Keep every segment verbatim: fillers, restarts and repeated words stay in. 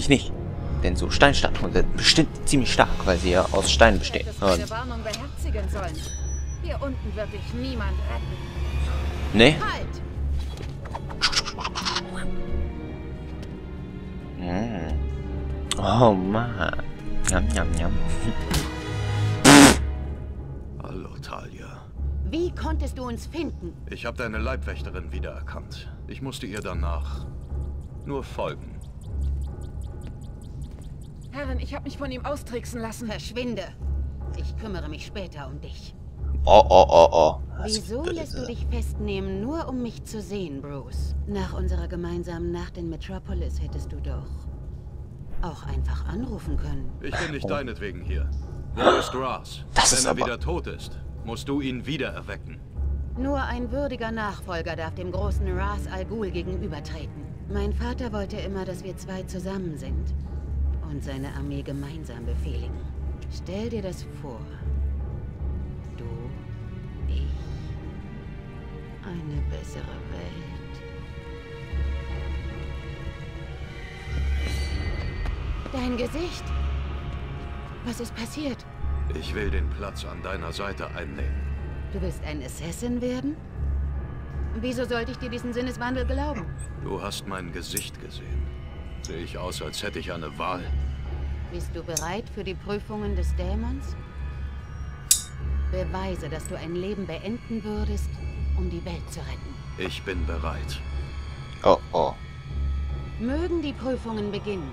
Eigentlich nicht. Denn so Steinstatuen sind bestimmt ziemlich stark, weil sie ja aus Stein bestehen. Eine Warnung beherzigen sollen. Hier unten wird dich niemand retten. Nee? Halt! Mm. Oh Mann. Njam, njam, njam. Hallo, Talia. Wie konntest du uns finden? Ich habe deine Leibwächterin wiedererkannt. Ich musste ihr danach nur folgen. Herrin, ich habe mich von ihm austricksen lassen. Verschwinde. Ich kümmere mich später um dich. Oh, oh, oh, oh. Was Wieso lässt du dich festnehmen, nur um mich zu sehen, Bruce? Nach unserer gemeinsamen Nacht in Metropolis hättest du doch auch einfach anrufen können. Ich bin nicht deinetwegen hier. Wo ist Ras? Das Wenn ist er aber... wieder tot ist, musst du ihn wieder erwecken. Nur ein würdiger Nachfolger darf dem großen Ras Al Ghul gegenübertreten. Mein Vater wollte immer, dass wir zwei zusammen sind und seine Armee gemeinsam befehligen. Stell dir das vor. Du, ich, eine bessere Welt. Dein Gesicht. Was ist passiert? Ich will den Platz an deiner Seite einnehmen. Du willst ein Assassin werden? Wieso sollte ich dir diesen Sinneswandel glauben? Du hast mein Gesicht gesehen. Sehe ich aus, als hätte ich eine Wahl? Bist du bereit für die Prüfungen des Dämons? Beweise, dass du ein Leben beenden würdest, um die Welt zu retten. Ich bin bereit. Oh, oh. Mögen die Prüfungen beginnen.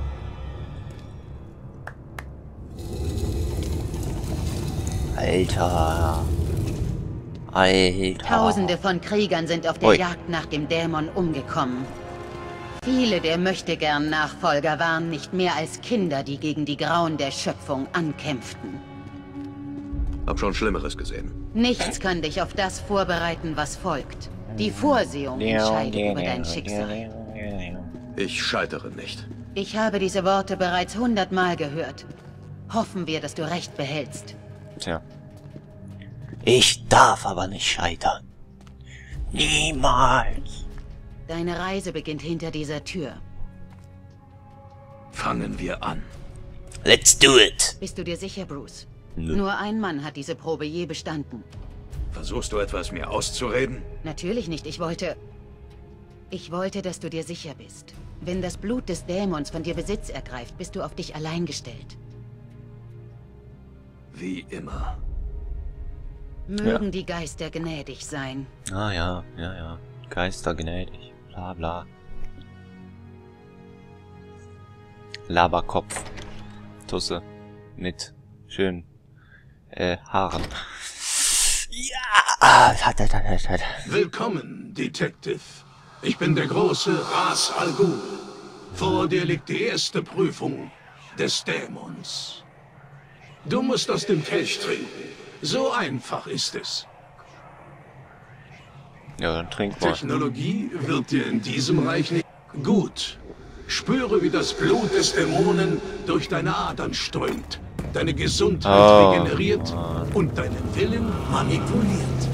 Alter. Alter. Tausende von Kriegern sind auf der Ui. Jagd nach dem Dämon umgekommen. Viele der Möchtegern-Nachfolger waren nicht mehr als Kinder, die gegen die Grauen der Schöpfung ankämpften. Hab schon Schlimmeres gesehen. Nichts kann dich auf das vorbereiten, was folgt. Die Vorsehung entscheidet über dein Schicksal. Ich scheitere nicht. Ich habe diese Worte bereits hundertmal gehört. Hoffen wir, dass du Recht behältst. Tja. Ich darf aber nicht scheitern. Niemals. Deine Reise beginnt hinter dieser Tür. Fangen wir an. Let's do it. Bist du dir sicher, Bruce? Nö. Nur ein Mann hat diese Probe je bestanden. Versuchst du etwas mir auszureden? Natürlich nicht. Ich wollte... Ich wollte, dass du dir sicher bist. Wenn das Blut des Dämons von dir Besitz ergreift, bist du auf dich allein gestellt. Wie immer. Mögen Ja. die Geister gnädig sein. Ah ja, ja, ja. Geister gnädig. Bla bla. Laberkopf. Tusse. Mit schönen äh, Haaren. Ja! Ah, halt, halt, halt, halt. Willkommen, Detective. Ich bin der große Ras Al Ghul. Vor dir liegt die erste Prüfung des Dämons. Du musst aus dem Kelch trinken. So einfach ist es. Ja, dann trink mal. Technologie wird dir in diesem Reich nicht gut. Spüre, wie das Blut des Dämonen durch deine Adern strömt, deine Gesundheit Oh, regeneriert und deinen Willen manipuliert.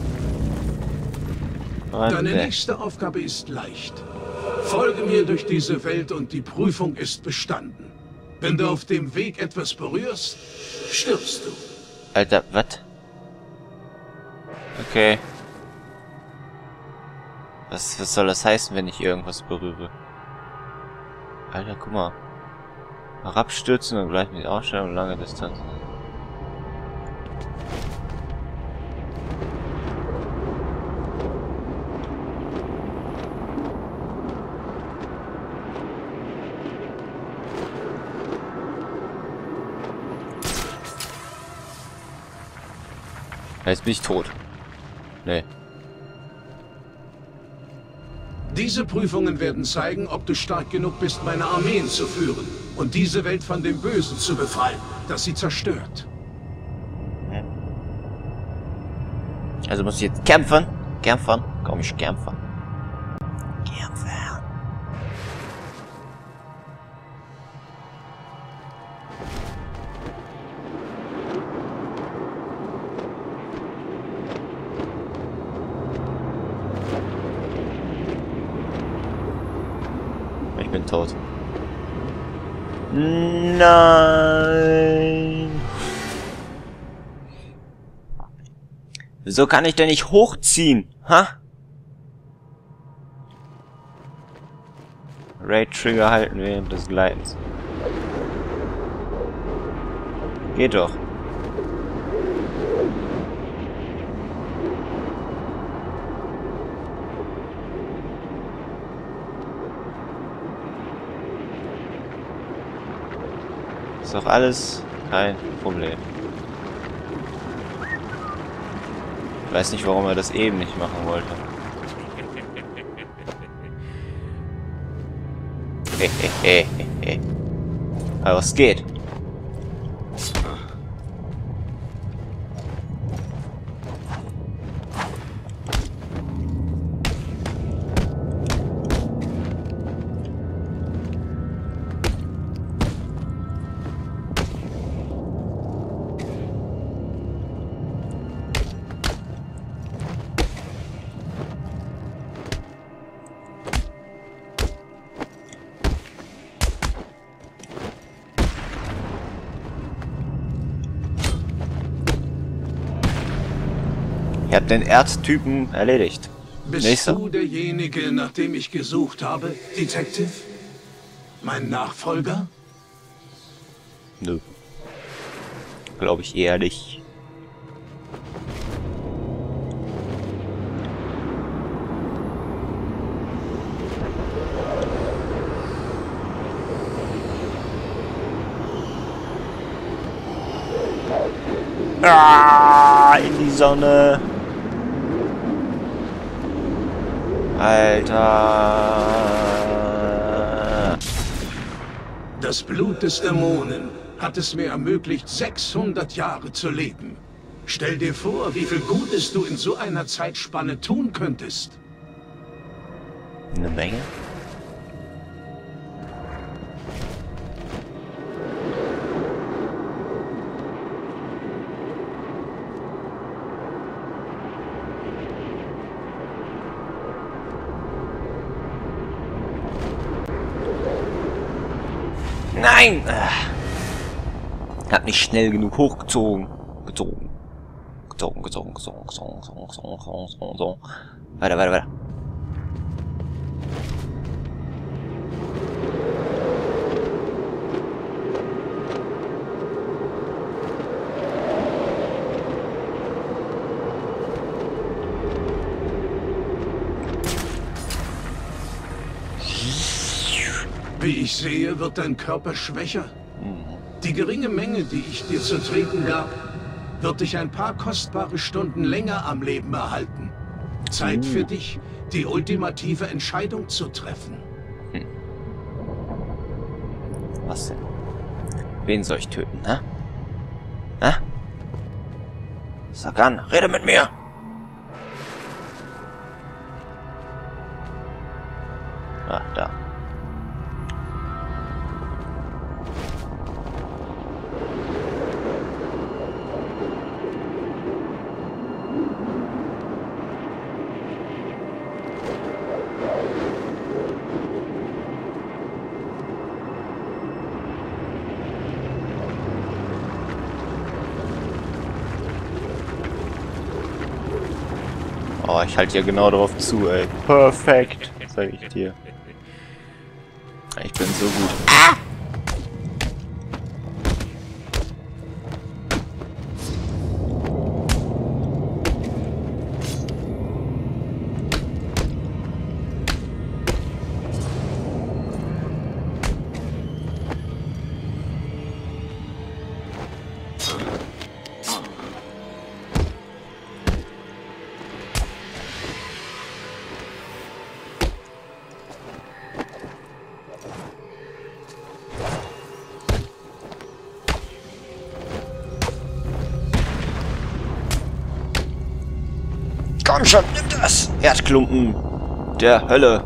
Mann, Deine ey. nächste Aufgabe ist leicht. Folge mir durch diese Welt und die Prüfung ist bestanden. Wenn du auf dem Weg etwas berührst, stirbst du. Alter, was? Okay. Was, was soll das heißen, wenn ich irgendwas berühre? Alter, guck mal. Herabstürzen und gleich mit Ausstellung lange Distanz. Jetzt bin ich tot. Nee. Diese Prüfungen werden zeigen, ob du stark genug bist, meine Armeen zu führen und diese Welt von dem Bösen zu befreien, das sie zerstört. Also muss ich jetzt kämpfen? Kämpfen? Komm, ich kämpfen. Kämpfen. Ich bin tot. Nein. Wieso kann ich denn nicht hochziehen? Ha? Raid Trigger halten während des Gleitens. Geht doch. Ist doch alles kein Problem. Ich weiß nicht, warum er das eben nicht machen wollte. Hehehehe. Aber es geht. Ihr habt den Erztypen erledigt. Bist Nächster. du derjenige, nach dem ich gesucht habe, Detective? Mein Nachfolger? Nö. Glaube ich eher nicht. Ah, in die Sonne. Alter. Das Blut des Dämonen hat es mir ermöglicht, sechshundert Jahre zu leben. Stell dir vor, wie viel Gutes du in so einer Zeitspanne tun könntest. Eine Menge. Nein! Hat nicht schnell genug hochgezogen. Gezogen. Gezogen, gezogen, gezogen, gezogen, gezogen, gezogen, gezogen, gezogen. Weiter, weiter, weiter. Wie ich sehe, wird dein Körper schwächer. Die geringe Menge, die ich dir zu trinken gab, wird dich ein paar kostbare Stunden länger am Leben erhalten. Zeit für dich, die ultimative Entscheidung zu treffen. Hm. Was denn? Wen soll ich töten, ne? Hä? Sag an, rede mit mir! Ah, da. Oh, ich halte ja genau drauf zu, ey. Perfekt, sag ich dir. Ich bin so gut. Ah! Komm schon, nimm das! Erdklumpen der Hölle.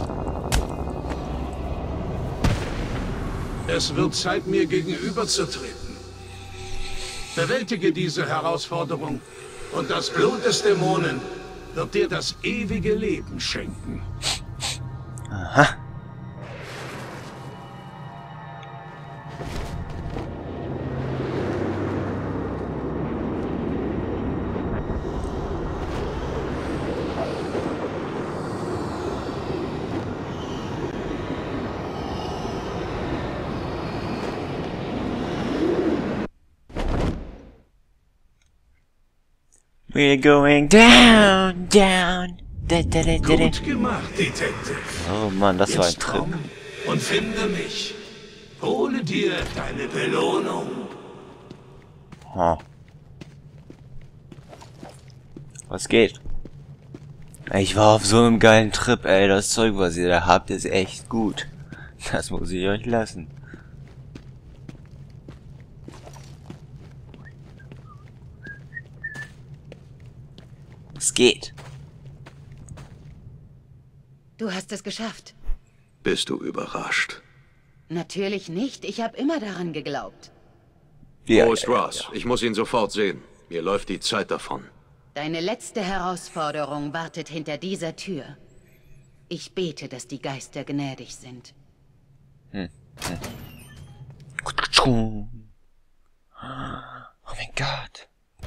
Es wird Zeit, mir gegenüberzutreten. Bewältige diese Herausforderung und das Blut des Dämonen wird dir das ewige Leben schenken. Aha. We're going down, down. Da, da, da, da, da. Gut gemacht, Detective. Oh Mann, das war ein Jetzt Trip. komm und finde mich. Hole dir deine Belohnung. Oh. Was geht? Ich war auf so einem geilen Trip, ey. Das Zeug, was ihr da habt, ist echt gut. Das muss ich euch lassen. Es geht. Du hast es geschafft. Bist du überrascht? Natürlich nicht. Ich habe immer daran geglaubt. Ja, Wo ist ja, ja, Ross? Ich muss ihn sofort sehen. Mir läuft die Zeit davon. Deine letzte Herausforderung wartet hinter dieser Tür. Ich bete, dass die Geister gnädig sind. Hm. Hm. Oh mein Gott.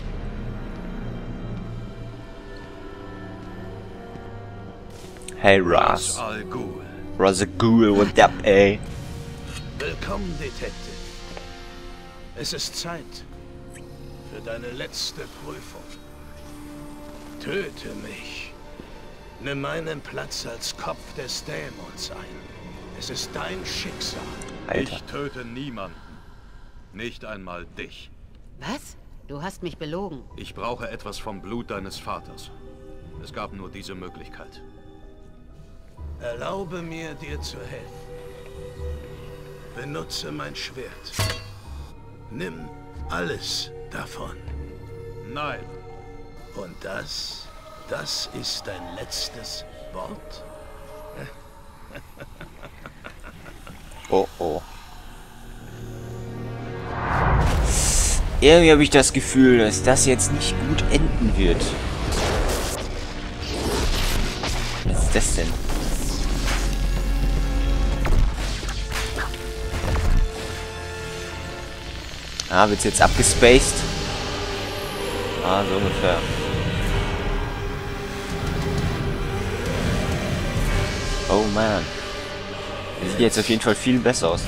Hey Ross. Al Ghul. Ross Ghoul, what up, ey? Willkommen, Detective. Es ist Zeit für deine letzte Prüfung. Töte mich. Nimm meinen Platz als Kopf des Dämons ein. Es ist dein Schicksal. Alter. Ich töte niemanden. Nicht einmal dich. Was? Du hast mich belogen. Ich brauche etwas vom Blut deines Vaters. Es gab nur diese Möglichkeit. Erlaube mir, dir zu helfen. Benutze mein Schwert. Nimm alles davon. Nein. Und das, das ist dein letztes Wort? Oh oh. Irgendwie habe ich das Gefühl, dass das jetzt nicht gut enden wird. Was ist das denn? Ah, wird's jetzt abgespaced? Ah, so ungefähr. Oh man. Das sieht jetzt auf jeden Fall viel besser aus.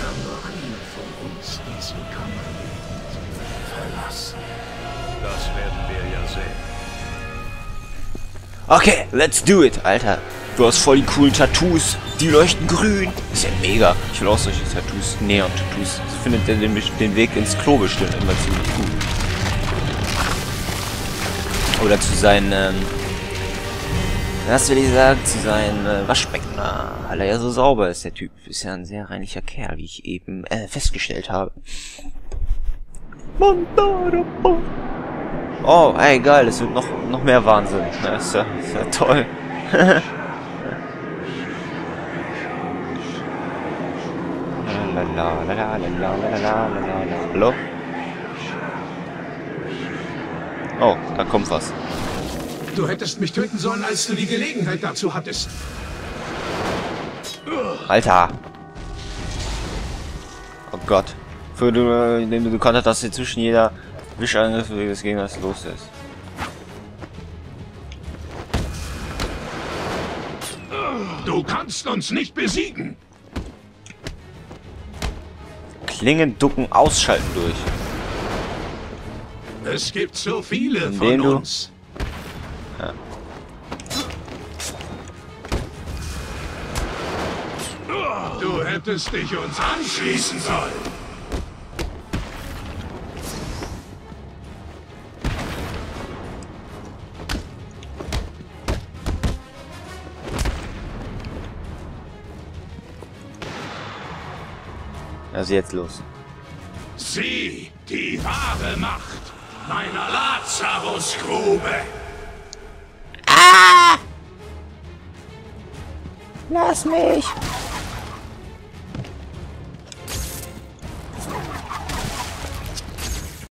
Das werden wir ja sehen. Okay, let's do it, Alter. Du hast voll die coolen Tattoos. Die leuchten grün. Ist ja mega. Ich will auch solche Tattoos. Neon-Tattoos. So findet er den, den Weg ins Klo bestimmt immer ziemlich gut. Oder zu seinen, ähm, was will ich sagen, zu seinen äh, Waschbecken. Ah, weil er ja so sauber ist, der Typ. Ist ja ein sehr reinlicher Kerl, wie ich eben äh, festgestellt habe. Oh, ey, geil. Es wird noch, noch mehr Wahnsinn. Ja, ist ja, ist ja toll. Hallo? Oh, da kommt was. Du hättest mich töten sollen, als du die Gelegenheit dazu hattest. Alter. Oh Gott. Für du, indem du gekonnt hast, dass hier zwischen jeder Wischangriff des Gegners los ist. Du kannst uns nicht besiegen. Klingen, ducken, ausschalten durch. Es gibt so viele Indem von du- uns. Ja. Du hättest dich uns anschließen sollen. Also jetzt los. Sieh die wahre Macht meiner Lazarusgrube. Lass mich!